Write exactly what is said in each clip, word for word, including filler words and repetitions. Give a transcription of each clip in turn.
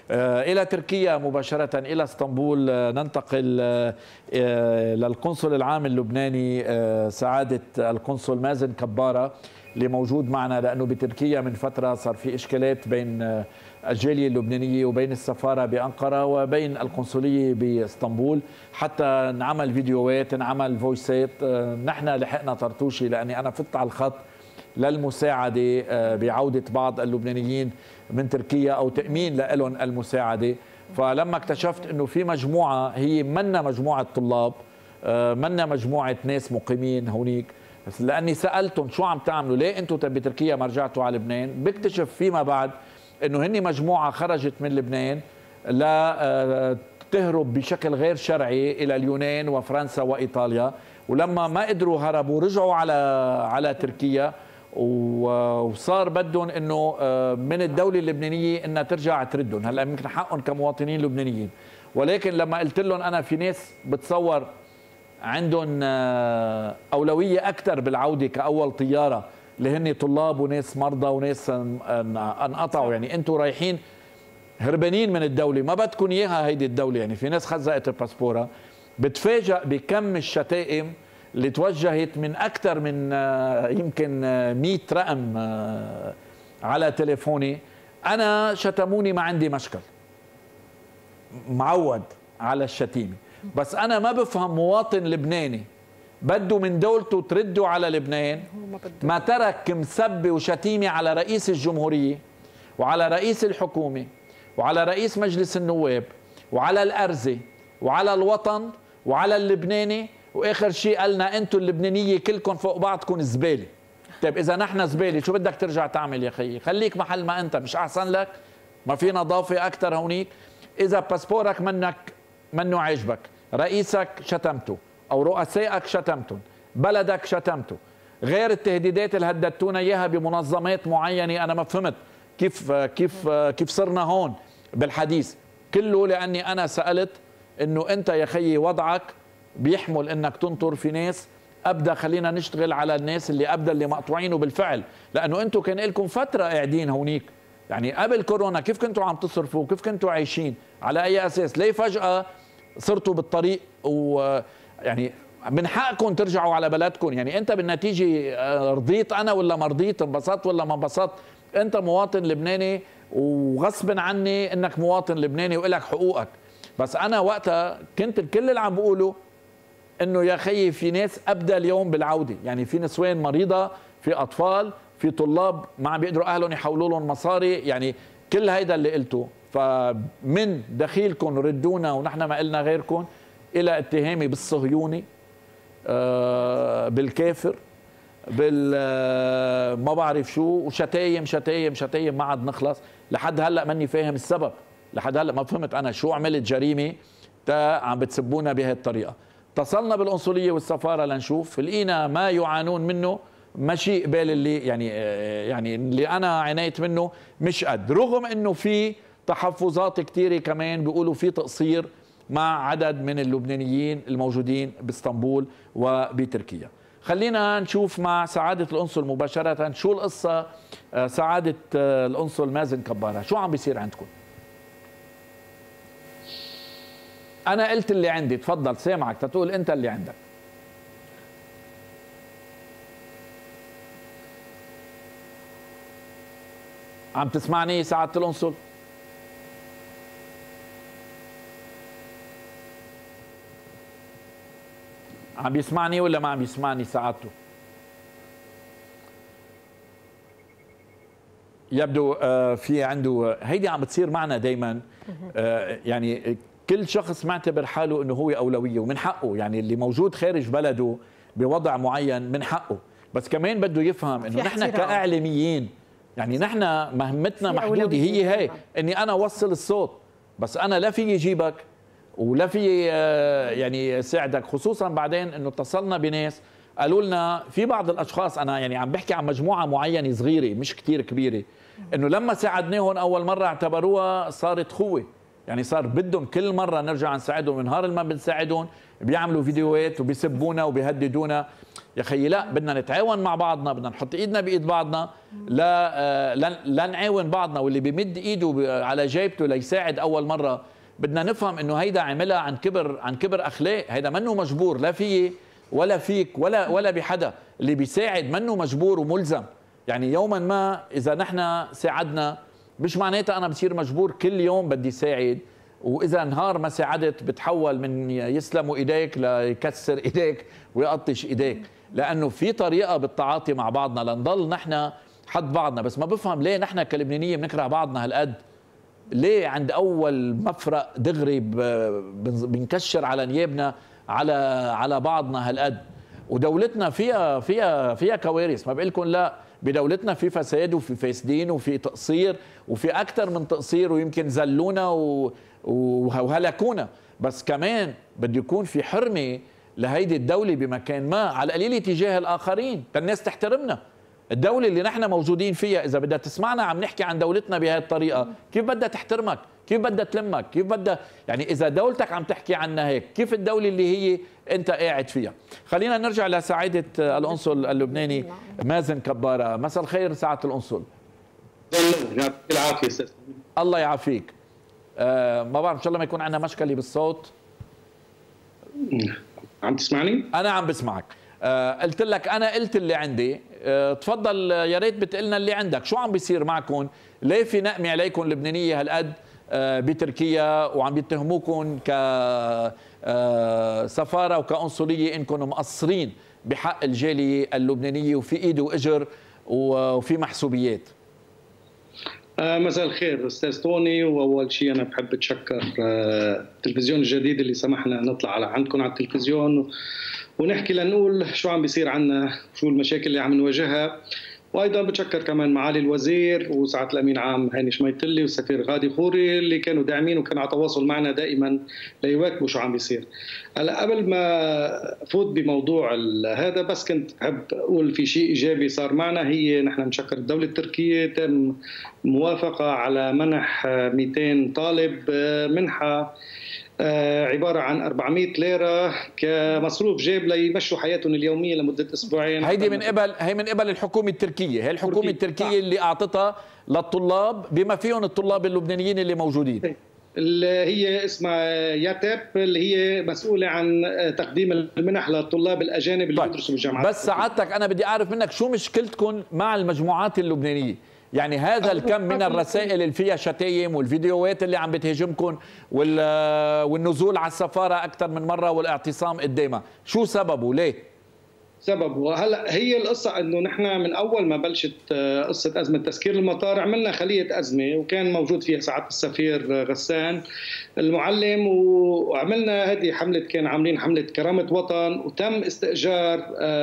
إلى تركيا مباشرة إلى اسطنبول. ننتقل للقنصل العام اللبناني سعادة القنصل مازن كبارة اللي موجود معنا، لأنه بتركيا من فترة صار في إشكالات بين الجالية اللبنانية وبين السفارة بأنقرة وبين القنصلية باسطنبول، حتى نعمل فيديوهات نعمل فويسات. نحن لحقنا طرطوشي لأني أنا فت على الخط للمساعدة بعودة بعض اللبنانيين من تركيا أو تأمين لهم المساعدة. فلما اكتشفت أنه في مجموعة هي منا مجموعة طلاب، منا مجموعة ناس مقيمين هونيك، لأني سألتهم شو عم تعملوا، ليه أنتم بتركيا ما رجعتوا على لبنان؟ بكتشف فيما بعد أنه هني مجموعة خرجت من لبنان لا تهرب بشكل غير شرعي إلى اليونان وفرنسا وإيطاليا، ولما ما قدروا هربوا رجعوا على على تركيا، وصار بدهم انه من الدوله اللبنانيه انها ترجع تردهم. هلا يمكن حقهم كمواطنين لبنانيين، ولكن لما قلت لهم انا في ناس بتصور عندهم اولويه اكثر بالعوده كاول طياره، اللي هن طلاب وناس مرضى وناس انقطعوا، يعني انتم رايحين هربانين من الدوله ما بدكم اياها هيدي الدوله. يعني في ناس خزقت الباسبوره، بتفاجئ بكم الشتائم اللي توجهت من أكثر من يمكن مئة رقم على تليفوني. أنا شتموني ما عندي مشكل، معود على الشتيمة، بس أنا ما بفهم مواطن لبناني بده من دولته تردوا على لبنان ما ترك مسبة وشتيمة على رئيس الجمهورية وعلى رئيس الحكومة وعلى رئيس مجلس النواب وعلى الأرزة وعلى الوطن وعلى اللبناني، واخر شيء قالنا انتم اللبنانيه كلكم فوق بعضكم زباله. طيب اذا نحن زباله شو بدك ترجع تعمل يا خيي؟ خليك محل ما انت، مش احسن لك؟ ما في نظافه اكثر هونيك؟ اذا باسبورك منك منه عاجبك، رئيسك شتمته او رؤسائك شتمتهم، بلدك شتمته، غير التهديدات اللي هددتونا اياها بمنظمات معينه، انا ما فهمت كيف كيف كيف صرنا هون بالحديث كله، لاني انا سالت انه انت يا خيي وضعك بيحمل انك تنطر في ناس ابدا، خلينا نشتغل على الناس اللي ابدا اللي مقطوعين وبالفعل، لانه انتم كان لكم فتره قاعدين هونيك، يعني قبل كورونا كيف كنتوا عم تصرفوا؟ كيف كنتوا عايشين؟ على اي اساس؟ ليه فجاه صرتوا بالطريق؟ ويعني من حقكم ترجعوا على بلدكم. يعني انت بالنتيجه رضيت انا ولا ما رضيت، انبسطت ولا ما انبسطت، انت مواطن لبناني وغصب عني انك مواطن لبناني والك حقوقك. بس انا وقتها كنت الكل اللي عم بقوله انه يا خيي في ناس ابدا اليوم بالعوده، يعني في نسوان مريضه، في اطفال، في طلاب ما عم بيقدروا اهلهم يحولوا لهم مصاري، يعني كل هيدا اللي قلته. فمن دخيلكم ردونا ونحن ما قلنا غيركم، الى اتهامي بالصهيوني، آه بالكافر، بال ما بعرف شو، وشتايم شتايم شتايم ما عاد نخلص. لحد هلا ماني فاهم السبب، لحد هلا ما فهمت انا شو عملت جريمه تا عم بتسبونا بهي الطريقه. اتصلنا بالقنصليه والسفاره لنشوف، لقينا ما يعانون منه ماشي قبال اللي يعني يعني اللي انا عنيت منه مش قد، رغم انه في تحفظات كثيره كمان بيقولوا في تقصير مع عدد من اللبنانيين الموجودين باسطنبول وبتركيا. خلينا نشوف مع سعاده القنصل مباشره شو القصه. سعاده القنصل مازن كبارة، شو عم بيصير عندكم؟ أنا قلت اللي عندي، تفضل سامعك تقول أنت اللي عندك. عم تسمعني سعادة القنصل؟ عم بيسمعني ولا ما عم بيسمعني سعادته؟ يبدو في عنده هيدي عم بتصير معنا دايما، يعني كل شخص معتبر حاله انه هو اولويه، ومن حقه، يعني اللي موجود خارج بلده بوضع معين من حقه، بس كمان بده يفهم انه نحن كاعلاميين يعني نحن مهمتنا محدوده، هي هي اني انا اوصل الصوت، بس انا لا في جيبك ولا في يعني ساعدك، خصوصا بعدين انه اتصلنا بناس قالوا لنا في بعض الاشخاص، انا يعني عم بحكي عن مجموعه معينه صغيره مش كثير كبيره، انه لما ساعدناهم اول مره اعتبروها صارت خوه، يعني صار بدهم كل مره نرجع نساعدهم، من نهار ما بنساعدهم بيعملوا فيديوهات وبيسبونا وبيهددونا. يا خيي لا، بدنا نتعاون مع بعضنا، بدنا نحط ايدنا بايد بعضنا، لا لا, لا نعاون بعضنا. واللي بيمد ايده على جيبته ليساعد اول مره بدنا نفهم انه هيدا عملها عن كبر عن كبر اخلاق، هيدا منه مجبور لا فيي ولا فيك ولا ولا بحدا. اللي بيساعد منه مجبور وملزم. يعني يوما ما اذا نحن ساعدنا مش معناتها انا بصير مجبور كل يوم بدي ساعد، واذا نهار ما ساعدت بتحول من يسلموا ايديك ليكسر ايديك ويقطش ايديك. لانه في طريقه بالتعاطي مع بعضنا لنضل نحن حد بعضنا. بس ما بفهم ليه نحن كلبنانيه بنكره بعضنا هالقد؟ ليه عند اول مفرق دغري بنكشر على نيابنا على على بعضنا هالقد؟ ودولتنا فيها فيها فيها كوارث، ما بقول لكم لا. بدولتنا في فساد وفي فاسدين وفي تقصير وفي اكثر من تقصير، ويمكن زلونا وهلكونا. بس كمان بده يكون في حرمه لهيدي الدوله بمكان ما، على القليل تجاه الاخرين، الناس تحترمنا. الدولة اللي نحن موجودين فيها إذا بدها تسمعنا عم نحكي عن دولتنا بهذه الطريقة، كيف بدها تحترمك؟ كيف بدها تلمك؟ كيف بدها يعني إذا دولتك عم تحكي عنها هيك، كيف الدولة اللي هي أنت قاعد فيها؟ خلينا نرجع لسعادة القنصل اللبناني مازن كبارة. مساء الخير سعادة القنصل. يعطيك العافية أستاذ. الله يعافيك. آه ما بعرف إن شاء الله ما يكون عندنا مشكلة بالصوت. عم تسمعني؟ أنا عم بسمعك. آه قلت لك أنا قلت اللي عندي. آه تفضل يا ريت بتقلنا اللي عندك، شو عم بيصير معكم؟ ليه في نقمة عليكم اللبنانية هالقد آه بتركيا، وعم بيتهموكم كسفارة وكقنصلية إنكم مقصرين بحق الجالية اللبنانية وفي إيد وإجر وفي محسوبيات؟ آه مساء الخير أستاذ توني. وأول شيء أنا بحب أتشكر آه التلفزيون الجديد اللي سمحنا نطلع على عندكم على التلفزيون ونحكي لنقول شو عم بيصير عنا، شو المشاكل اللي عم نواجهها. وايضا بتشكر كمان معالي الوزير وسعاده الامين عام هاني شميتلي والسفير غادي خوري اللي كانوا داعمين وكانوا على تواصل معنا دائما ليواكبوا شو عم بيصير. هلا قبل ما فوت بموضوع هذا بس كنت بحب اقول في شيء ايجابي صار معنا، هي نحن بنشكر الدوله التركيه تم موافقه على منح مئتين طالب منحه عبارة عن أربعمئة ليرة كمصروف جيب ليمشوا حياتهم اليومية لمدة أسبوعين. هيدي من قبل هي من قبل الحكومة التركية، هي الحكومة التركية اللي أعطتها للطلاب بما فيهم الطلاب اللبنانيين اللي موجودين، اللي هي اسمها ياتب اللي هي مسؤولة عن تقديم المنح للطلاب الأجانب اللي بيدرسوا بالجامعات. بس سعادتك أنا بدي أعرف منك شو مشكلتكم مع المجموعات اللبنانية؟ يعني هذا الكم من الرسائل اللي فيها شتايم والفيديوهات اللي عم بتهاجمكم والنزول على السفارة أكثر من مرة والاعتصام قدامها، شو سببه؟ ليه؟ سببه هلا هي القصة انه نحن من اول ما بلشت قصة ازمة تسكير المطار عملنا خلية ازمة وكان موجود فيها سعادة السفير غسان المعلم، وعملنا هذه حملة، كان عاملين حملة كرامة وطن، وتم استئجار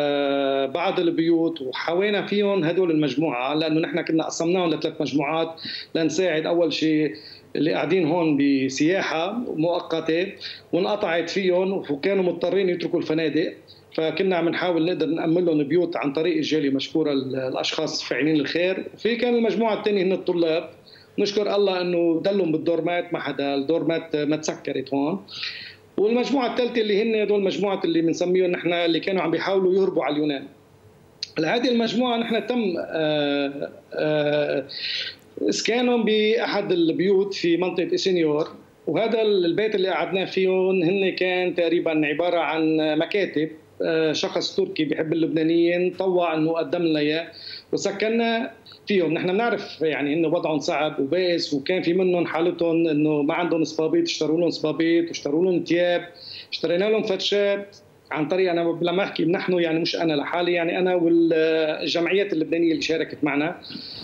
بعض البيوت وحوينا فيهم هدول المجموعة، لانه نحن كنا قسمناهم لثلاث مجموعات لنساعد اول شيء اللي قاعدين هون بسياحة مؤقتة وانقطعت فيهم وكانوا مضطرين يتركوا الفنادق، فكنا عم نحاول نقدر نأمن لهم بيوت عن طريق الجالية مشكورة الأشخاص فاعلين الخير. في كان المجموعة الثانية هن الطلاب، نشكر الله أنه دلهم بالدورمات ما حدا الدورمات ما تسكرت هون. والمجموعة الثالثة اللي هن هدول مجموعة اللي بنسميهم نحن اللي كانوا عم بيحاولوا يهربوا على اليونان. لهذه المجموعة نحن تم آآ آآ اسكانهم بأحد البيوت في منطقة إسينيور، وهذا البيت اللي قعدناه فيهم هن كان تقريبا عبارة عن مكاتب. شخص تركي بيحب اللبنانيين طوع انه قدم لنا اياه وسكننا فيهم. نحن بنعرف يعني انه وضعهم صعب وبائس، وكان في منهم حالتهم انه ما عندهم صبابيط، اشتروا لهم صبابيط واشتروا لهم ثياب، اشترينا لهم فتشات عن طريق، انا لما احكي نحن يعني مش انا لحالي، يعني انا والجمعيات اللبنانيه اللي شاركت معنا.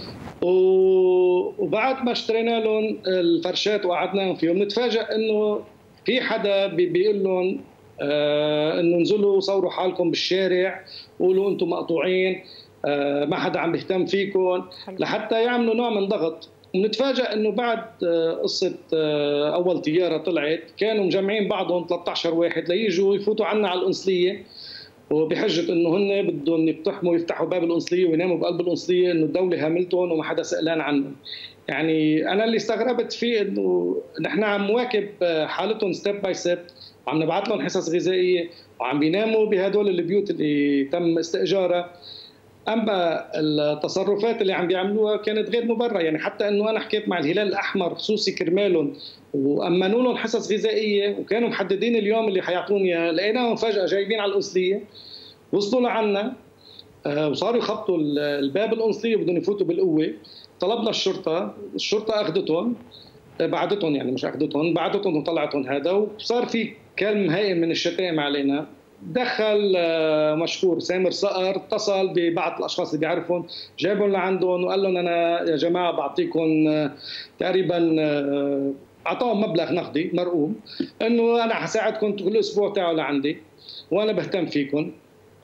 وبعد ما اشترينا لهم الفرشات وقعدناهم فيهم نتفاجئ انه في حدا بيقول لهم آه انه انزلوا صوروا حالكم بالشارع، قولوا انتم مقطوعين، آه ما حدا عم بيهتم فيكم، لحتى يعملوا نوع من ضغط. ونتفاجئ انه بعد آه قصه آه اول طياره طلعت كانوا مجمعين بعضهم ثلاثة عشر واحد ليجوا يفوتوا عنا على القنصليه وبحجه انه هن بدهم يقتحموا يفتحوا باب القنصليه ويناموا بقلب القنصليه، انه الدوله هاملتهم وما حدا سالان عنهم. يعني انا اللي استغربت فيه انه نحن عم نواكب حالتهم ستيب باي ستيب، وعم نبعث لهم حصص غذائيه وعم بيناموا بهدول البيوت اللي تم استئجارها. اما التصرفات اللي عم بيعملوها كانت غير مبرره، يعني حتى انه انا حكيت مع الهلال الاحمر خصوصي كرمالهم وامنوا لهم حصص غذائيه وكانوا محددين اليوم اللي حيعطوني اياها، لقيناهم فجاه جايبين على القنصليه وصلوا لعنا وصاروا يخبطوا الباب القنصليه بدهم يفوتوا بالقوه. طلبنا الشرطه، الشرطه اخذتهم بعدتهم، يعني مش اخذتهم بعدتهم وطلعتهم هذا، وصار في كلم هائل من الشتائم علينا. دخل مشهور سامر صقر اتصل ببعض الاشخاص اللي بيعرفهم، جابهم لعندهم وقال لهم انا يا جماعه بعطيكم تقريبا، اعطاهم مبلغ نقدي مرقوم انه انا حساعدكم كل اسبوع تعالوا لعندي وانا بهتم فيكم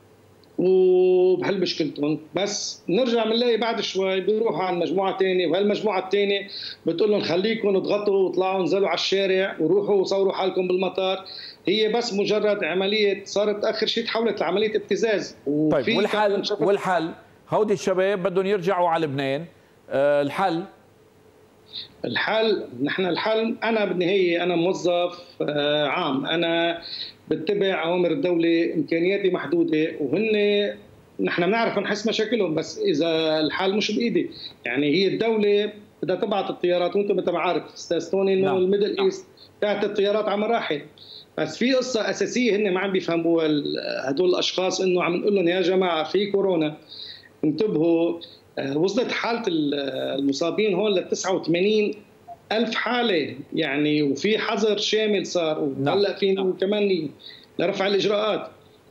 وبحل مشكلتهم. بس نرجع بنلاقي بعد شوي بيروحوا على مجموعه ثانيه، وهالمجموعه الثانيه بتقول لهم خليكم اضغطوا واطلعوا انزلوا على الشارع وروحوا وصوروا حالكم بالمطار. هي بس مجرد عمليه صارت اخر شيء تحولت لعمليه ابتزاز. طيب والحل والحل هودي الشباب بدهم يرجعوا على لبنان، أه الحل الحل نحن الحل انا بالنهايه انا موظف آه عام، انا بتبع اوامر الدوله، امكانياتي محدوده وهن نحن بنعرف نحس مشاكلهم، بس اذا الحل مش بايدي. يعني هي الدوله بدها تبعت الطيارات، وانت مثل ما عارف استاذ توني انه نعم. الميدل ايست بتاعت الطيارات على مراحل، بس في قصه اساسيه هن ما عم بيفهموها هدول الاشخاص، انه عم نقول لهم يا جماعه في كورونا انتبهوا. وصلت حاله المصابين هون ل تسعة وثمانين ألف حاله، يعني وفي حظر شامل صار، وهلا في كمان لرفع الاجراءات.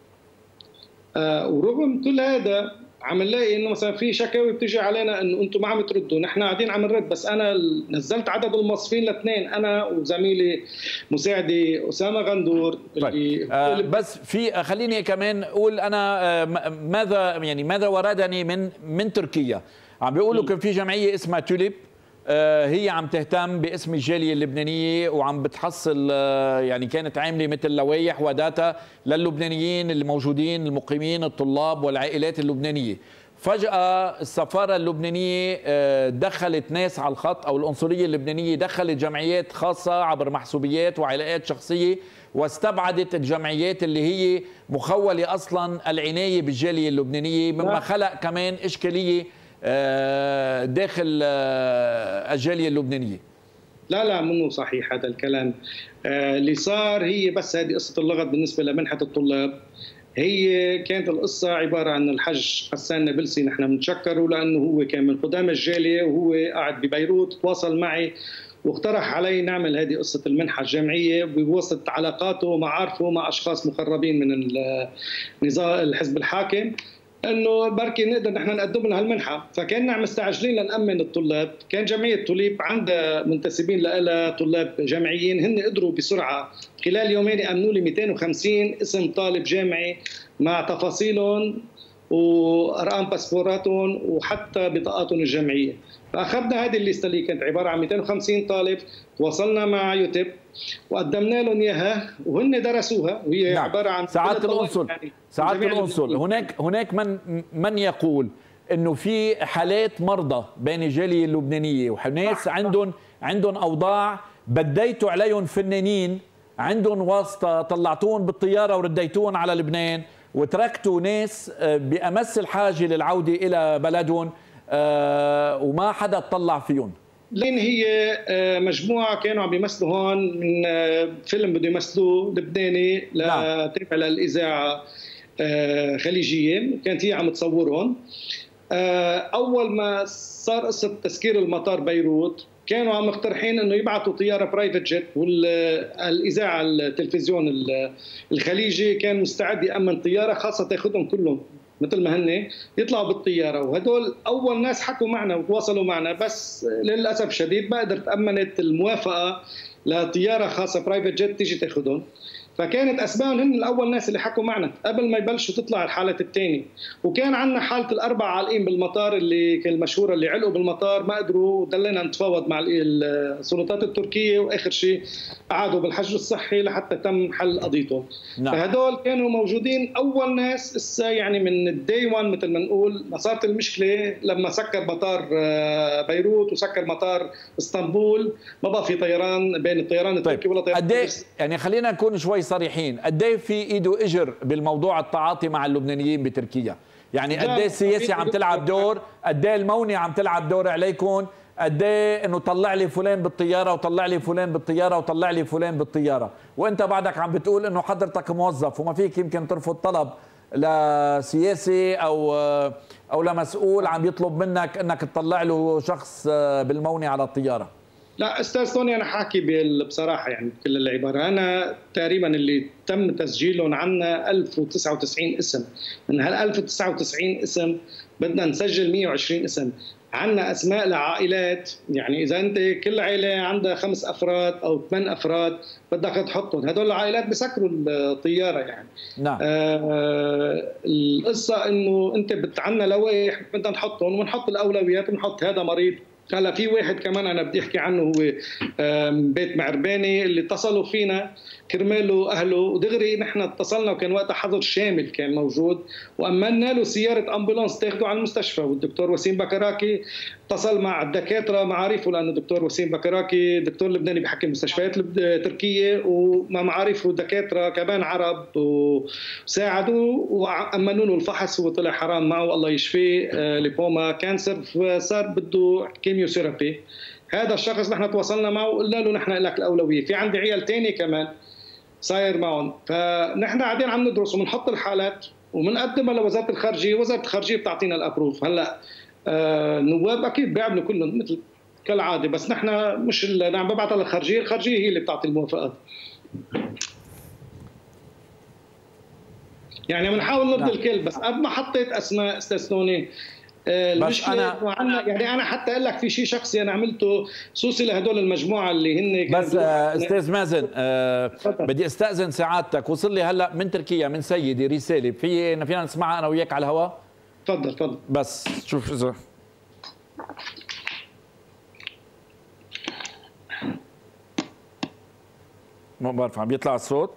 آه ورغم كل هذا عم نلاقي انه مثلا في شكاوي بتيجي علينا انه انتم ما عم تردوا، نحن قاعدين عم نرد. بس انا نزلت عدد الموظفين لاثنين، انا وزميلي مساعدي اسامه غندور. طيب. آه بس في خليني كمان اقول انا آه ماذا يعني ماذا وردني من من تركيا. عم بيقولوا كان في جمعيه اسمها توليب، آه هي عم تهتم باسم الجاليه اللبنانيه وعم بتحصل آه يعني كانت عامله مثل لوائح وداتا للبنانيين اللي موجودين المقيمين الطلاب والعائلات اللبنانيه. فجأة السفارة اللبنانية آه دخلت ناس على الخط، أو القنصلية اللبنانية دخلت جمعيات خاصة عبر محسوبيات وعلاقات شخصية، واستبعدت الجمعيات اللي هي مخولة أصلا العناية بالجالية اللبنانية، مما خلق كمان إشكالية داخل الجالية اللبنانية. لا لا منه صحيح هذا الكلام. اللي صار هي بس هذه قصة اللغط بالنسبة لمنحة الطلاب. هي كانت القصة عبارة عن الحج غسان نابلسي، نحن بنتشكره لأنه هو كان من قدام الجالية وهو قاعد ببيروت، تواصل معي واقترح علي نعمل هذه قصة المنحة الجامعية بواسطة علاقاته ومعارفه مع أشخاص مقربين من النظام الحزب الحاكم، انه بركي نقدر نحن نقدم لهم هالمنحه. فكنا مستعجلين لنامن الطلاب، كان جمعيه توليب عندها منتسبين لها طلاب جامعيين، هن قدروا بسرعه خلال يومين يامنوا لي مئتين وخمسين اسم طالب جامعي مع تفاصيلهم وارقام باسبوراتهم وحتى بطاقاتهم الجامعيه. فاخذنا هذه الليسته اللي كانت عباره عن مئتين وخمسين طالب، تواصلنا مع يوتيب وقدمنا لهم اياها وهن درسوها، وهي نعم. عباره عن سعاده القنصل يعني سعاده القنصل هناك هناك من من يقول انه في حالات مرضى بين الجاليه اللبنانيه وناس عندهم عندهم اوضاع بديتوا عليهم فنانين عندهم واسطه، طلعتوهم بالطياره ورديتوهم على لبنان، وتركتوا ناس بامس الحاجه للعوده الى بلدهم وما حدا اطلع فيهم. لين هي مجموعه كانوا عم بيمثلوا هون من فيلم بده يمثلوه لبناني تابع للاذاعه خليجيه، كانت هي عم تصورهم. اول ما صار قصه تسكير المطار بيروت كانوا عم مقترحين انه يبعثوا طياره برايفت جيت، والاذاعه التلفزيون الخليجي كان مستعد يامن طياره خاصه تاخذهم كلهم مثل ما هن يطلعوا بالطياره، وهدول اول ناس حكوا معنا وتواصلوا معنا، بس للاسف شديد ما قدرت امنت الموافقه لطياره خاصه برايفت جيت تيجي تاخذهم. فكانت اسمائهم هن الاول ناس اللي حكوا معنا قبل ما يبلشوا تطلع الحالات الثانيه. وكان عندنا حاله الاربع عالقين بالمطار اللي كان المشهوره اللي علقوا بالمطار ما قدروا، ضلينا نتفاوض مع السلطات التركيه واخر شيء قعدوا بالحجر الصحي لحتى تم حل قضيتهم. نعم. فهدول كانوا موجودين اول ناس اسا يعني من الدي وان مثل ما نقول. ما صارت المشكله لما سكر مطار بيروت وسكر مطار اسطنبول، ما بقى في طيران بين الطيران التركي طيب. ولا طيران قد يعني خلينا نكون شوي صريحين، قد ايه في ايده اجر بالموضوع التعاطي مع اللبنانيين بتركيا؟ يعني قد ايه السياسه عم تلعب دور؟ قد ايه المونة عم تلعب دور عليكم؟ قد ايه انه طلع لي فلان بالطياره وطلع لي فلان بالطياره وطلع لي فلان بالطياره، وانت بعدك عم بتقول انه حضرتك موظف وما فيك يمكن ترفض طلب لسياسي او او لمسؤول عم يطلب منك انك تطلع له شخص بالمونة على الطياره. لا استاذ توني، انا حاكي بصراحه يعني بكل العباره. انا تقريبا اللي تم تسجيلهم عنا ألف وتسعة وتسعين اسم، من هال ألف وتسعة وتسعين اسم بدنا نسجل مئة وعشرين اسم. عندنا اسماء لعائلات، يعني اذا انت كل عائله عندها خمس افراد او ثمان افراد بدك تحطهم، هدول العائلات بسكروا الطياره يعني. نعم. آه القصه انه انت بتعنا لوائح بدنا نحطهم ونحط الاولويات ونحط هذا مريض. هلا في واحد كمان انا بدي احكي عنه، هو بيت معرباني اللي اتصلوا فينا كرماله اهله ودغري نحن اتصلنا، وكان وقتها حظر شامل كان موجود، وامنا له سياره امبولانس تاخده على المستشفى. والدكتور وسيم بكراكي اتصل مع الدكاتره معارفه، لانه الدكتور وسيم بكراكي دكتور لبناني بحكي مستشفيات تركيه، ومع معارفه دكاتره كمان عرب وساعدوه وامنوا له الفحص وطلع حرام معه الله يشفيه ليبوما كانسر، فصار بده كيميوثيرابي. هذا الشخص نحن تواصلنا معه وقلنا له نحن لك الاولويه. في عندي عيال ثاني كمان صاير معهم، فنحن قاعدين عم ندرس وبنحط الحالات وبنقدمها لوزاره الخارجيه، وزاره الخارجيه بتعطينا الابروف. هلا آه النواب اكيد بيعملوا كلهم مثل كالعاده، بس نحن مش اللي عم ببعثها للخارجيه، الخارجيه هي اللي بتعطي الموافقات. يعني بنحاول نرضي الكل، بس قد ما حطيت اسماء استاذ توني بس انا وعنا يعني انا حتى اقول لك في شيء شخصي انا عملته خصوصي لهدول المجموعه اللي هن. بس استاذ مازن آه بدي استاذن سعادتك، وصل لي هلا من تركيا من سيدي رساله، في فينا نسمعها انا وياك على الهواء؟ تفضل تفضل. بس شوف اذا ما بعرف عم بيطلع الصوت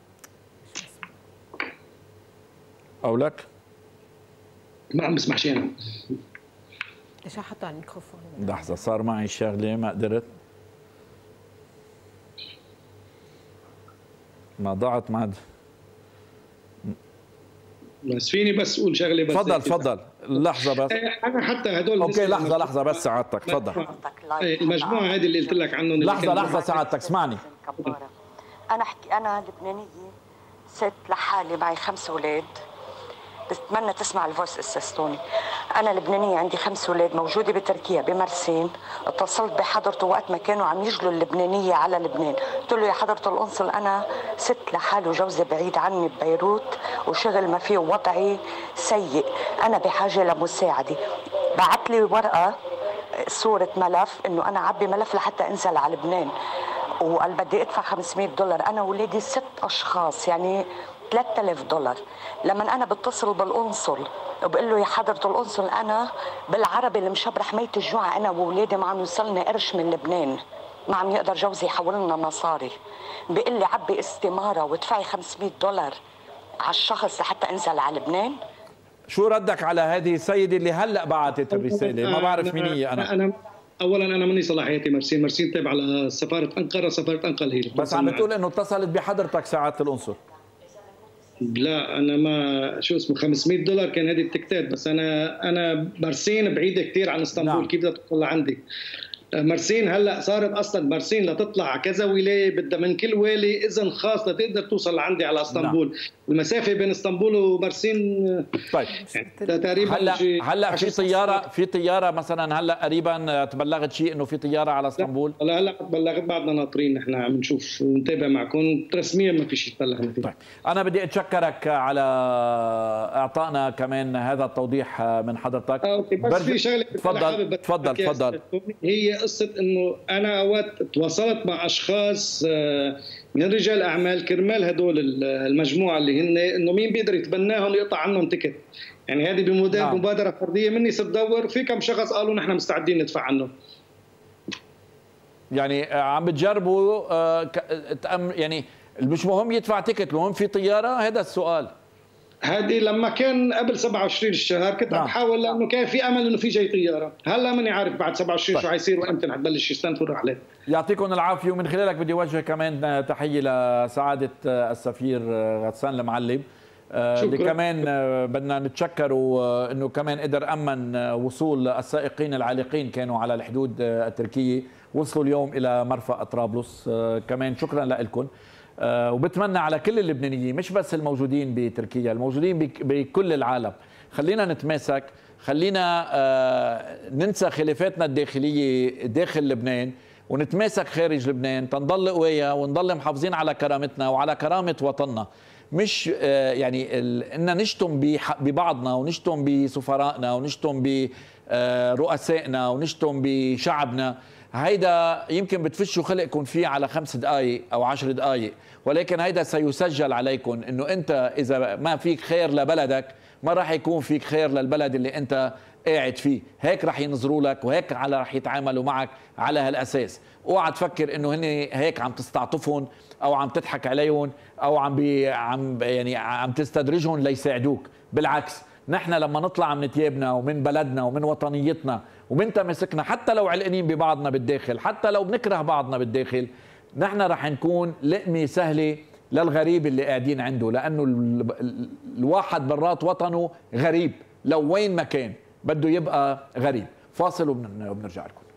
او لك؟ ما عم بسمع شيء انا. ايش حطوا على الميكروفون؟ لحظه صار معي شغله ما قدرت، ما ضاعت معد. بس فيني بس اقول شغله بس. تفضل تفضل لحظه بس. انا حتى هدول اوكي لحظه لحظه بس سعادتك تفضل. المجموعه هذه اللي قلت لك عنهم لحظه لحظه سعادتك اسمعني. انا احكي انا لبنانيه ست لحالي معي خمس اولاد، بتمنى تسمع الفويس استاذ. انا لبنانيه عندي خمس اولاد موجوده بتركيا بمرسين. اتصلت بحضرته وقت ما كانوا عم يجلوا اللبنانيه على لبنان، قلت له يا حضره القنصل انا ست لحالي وجوزي بعيد عني ببيروت وشغل ما فيه ووضعي سيء، انا بحاجه لمساعده. بعت لي ورقه صوره ملف انه انا عبي ملف لحتى انزل على لبنان، وقال بدي ادفع خمسمئة دولار. انا واولادي ست اشخاص يعني ثلاثة آلاف دولار. لما انا بتصل بالقنصل وبقول له يا حضره القنصل انا بالعربي المشبرح ميت الجوع انا واولادي ما عم يوصلنا قرش من لبنان، ما عم يقدر جوزي يحول لنا مصاري، بيقول لي عبي استماره وادفعي خمسمئة دولار على الشخص لحتى انزل على لبنان. شو ردك على هذه السيده اللي هلا بعثت الرساله؟ ما بعرف مين هي. انا انا اولا انا مني صلاحيتي مرسين، مرسين تابعه لسفاره انقره، سفاره انقره هي. بس عم بتقول انه اتصلت بحضرتك سعاده القنصل. لا انا ما شو اسمه خمسمئة دولار كان هذه التكتات، بس انا انا مرسين بعيده كثير عن اسطنبول. نعم. كيف بدها تطلع لعندي؟ مرسين هلا صارت اصلا مرسين لتطلع على كذا ولايه بدها من كل والي اذن خاص لتقدر توصل لعندي على اسطنبول. نعم. المسافه بين اسطنبول ومرسين طيب يعني تقريبا هلا هلا في طياره في طياره مثلا هلا قريبا تبلغت شيء انه في طياره على اسطنبول؟ لا هلا تبلغت، بعدنا ناطرين نحن عم نشوف ونتابع معكم رسميا ما في شيء تبلغنا فيه. طيب انا بدي اتشكرك على اعطائنا كمان هذا التوضيح من حضرتك. اوكي بس في شغله تفضل تفضل تفضل. هي قصه انه انا اوقات تواصلت مع اشخاص من رجال اعمال كرمال هدول المجموعه اللي هن انه مين بيقدر يتبناهم يقطع عنهم تيكت. يعني هذه بمبادره فرديه مني صرت ادور في كم شخص قالوا نحن مستعدين ندفع عنهم. يعني عم بتجربوا يعني مش مهم يدفع تيكت، المهم في طياره؟ هذا السؤال. هذه لما كان قبل سبعة وعشرين الشهر كنت عم بحاول لانه كان في امل انه في جاي طياره، هلا ماني عارف بعد سبعة وعشرين طيب. شو حيصير وامتى حتبلش يستنفذوا الرحلات. يعطيكم العافيه، ومن خلالك بدي اوجه كمان تحيه لسعاده السفير غسان المعلم اللي كمان بدنا نتشكره انه كمان قدر امن وصول السائقين العالقين كانوا على الحدود التركيه، وصلوا اليوم الى مرفأ طرابلس. كمان شكرا لكم، وبتمنى على كل اللبنانيين مش بس الموجودين بتركيا، الموجودين بكل العالم، خلينا نتماسك، خلينا ننسى خلافاتنا الداخليه داخل لبنان ونتماسك خارج لبنان، تنضل قوية ونضل محافظين على كرامتنا وعلى كرامه وطننا. مش يعني ان نشتم ببعضنا ونشتم بسفرائنا ونشتم برؤسائنا ونشتم بشعبنا، هيدا يمكن بتفشوا خلقكم فيه على خمس دقائق او عشر دقائق، ولكن هيدا سيسجل عليكم انه انت اذا ما فيك خير لبلدك ما راح يكون فيك خير للبلد اللي انت قاعد فيه. هيك راح ينظروا لك وهيك على راح يتعاملوا معك على هالاساس. اوعى تفكر انه هن هيك عم تستعطفهم او عم تضحك عليهم او عم بي عم يعني عم تستدرجهم ليساعدوك، بالعكس نحن لما نطلع من ثيابنا ومن بلدنا ومن وطنيتنا ومن تمسكنا، حتى لو علقانين ببعضنا بالداخل، حتى لو بنكره بعضنا بالداخل، نحن رح نكون لقمه سهله للغريب اللي قاعدين عنده، لانه الواحد برات وطنه غريب، لو وين ما كان بده يبقى غريب. فاصل وبنرجع لكم.